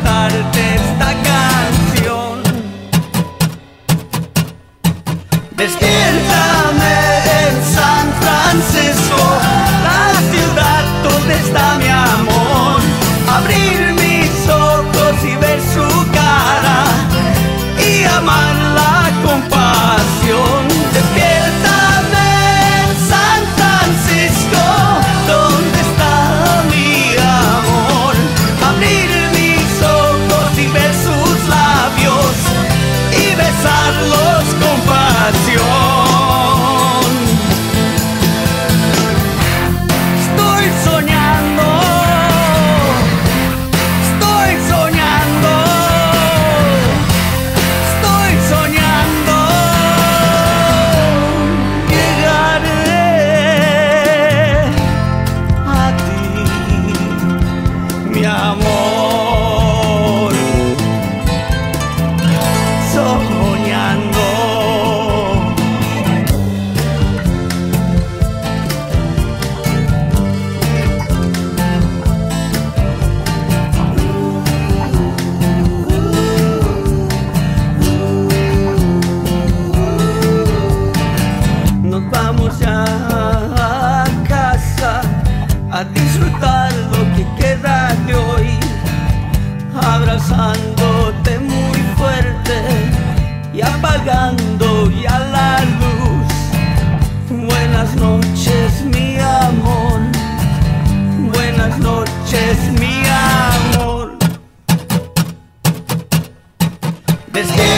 cantarte esta canción. Despiértame en San Francisco, la ciudad donde está mi amor. Abrir mis ojos y ver su cara y amarla con pasión. Despiértame en San Francisco, donde está mi amor. Abrir mis ojos y ver sus labios y besarlos con pasión. Estoy soñando, estoy soñando, estoy soñando. Llegaré a ti, mi amor. Soñando. Nos vamos ya a casa a disfrutar lo que queda de hoy, abrazándote muy fuerte y apagando ya la luz. Buenas noches, mi amor. Buenas noches, mi amor. Despierta.